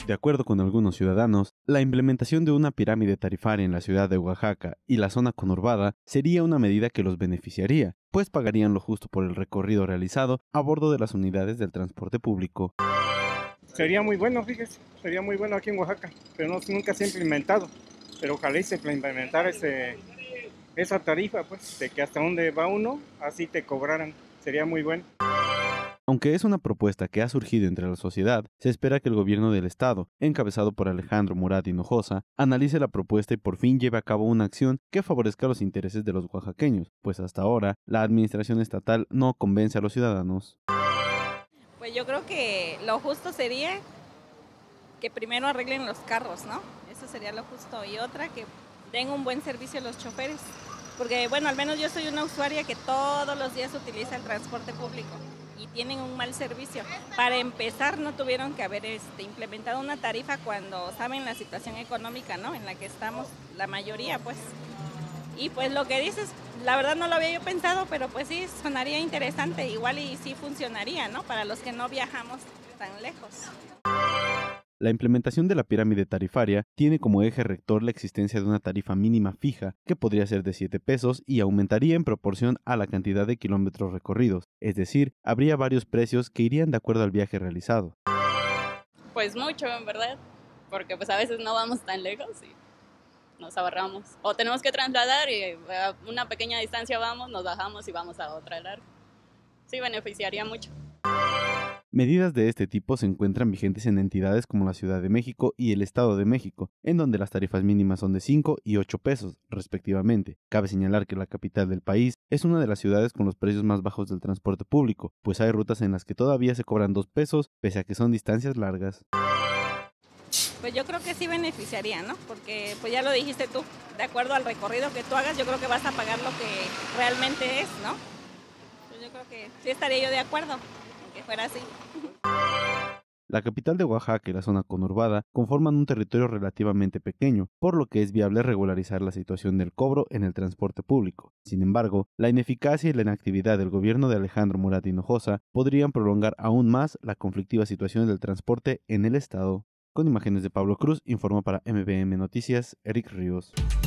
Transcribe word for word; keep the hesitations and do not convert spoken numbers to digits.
De acuerdo con algunos ciudadanos, la implementación de una pirámide tarifaria en la ciudad de Oaxaca y la zona conurbada sería una medida que los beneficiaría, pues pagarían lo justo por el recorrido realizado a bordo de las unidades del transporte público. Sería muy bueno, fíjese, sería muy bueno aquí en Oaxaca, pero no, nunca se ha implementado. Pero ojalá y se implementara ese, esa tarifa, pues, de que hasta dónde va uno, así te cobraran. Sería muy bueno. Aunque es una propuesta que ha surgido entre la sociedad, se espera que el gobierno del estado, encabezado por Alejandro Murat Hinojosa, analice la propuesta y por fin lleve a cabo una acción que favorezca los intereses de los oaxaqueños, pues hasta ahora la administración estatal no convence a los ciudadanos. Pues yo creo que lo justo sería que primero arreglen los carros, ¿no? Eso sería lo justo. Y otra, que den un buen servicio a los choferes. Porque, bueno, al menos yo soy una usuaria que todos los días utiliza el transporte público y tienen un mal servicio. Para empezar, no tuvieron que haber este, implementado una tarifa cuando saben la situación económica, ¿no?, en la que estamos, la mayoría, pues. Y pues lo que dices, la verdad no lo había yo pensado, pero pues sí, sonaría interesante, igual y sí funcionaría, ¿no?, para los que no viajamos tan lejos. La implementación de la pirámide tarifaria tiene como eje rector la existencia de una tarifa mínima fija que podría ser de siete pesos y aumentaría en proporción a la cantidad de kilómetros recorridos, es decir, habría varios precios que irían de acuerdo al viaje realizado. Pues mucho, en verdad, porque pues a veces no vamos tan lejos y nos ahorramos. O tenemos que trasladar y a una pequeña distancia vamos, nos bajamos y vamos a otra larga. Sí, beneficiaría mucho. Medidas de este tipo se encuentran vigentes en entidades como la Ciudad de México y el Estado de México, en donde las tarifas mínimas son de cinco y ocho pesos, respectivamente. Cabe señalar que la capital del país es una de las ciudades con los precios más bajos del transporte público, pues hay rutas en las que todavía se cobran dos pesos, pese a que son distancias largas. Pues yo creo que sí beneficiaría, ¿no? Porque pues ya lo dijiste tú, de acuerdo al recorrido que tú hagas, yo creo que vas a pagar lo que realmente es, ¿no? Pues yo creo que sí estaría yo de acuerdo en que fuera así. La capital de Oaxaca y la zona conurbada conforman un territorio relativamente pequeño, por lo que es viable regularizar la situación del cobro en el transporte público. Sin embargo, la ineficacia y la inactividad del gobierno de Alejandro Murat Hinojosa podrían prolongar aún más la conflictiva situación del transporte en el estado. Con imágenes de Pablo Cruz, informó para M B M Noticias, Eric Ríos.